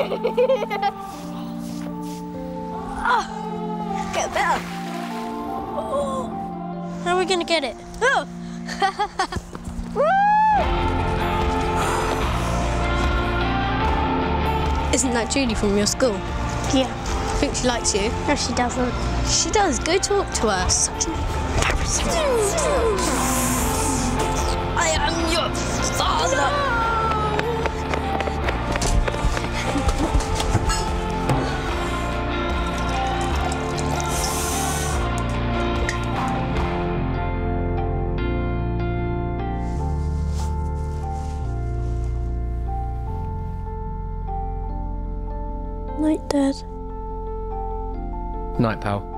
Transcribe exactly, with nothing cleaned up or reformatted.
Oh, get better. Oh. How are we going to get it? Oh. Isn't that Julie from your school? Yeah. I think she likes you. No, she doesn't. She does. Go talk to her. Such an embarrassment. I am your father. No! Night, Dad. Night, pal.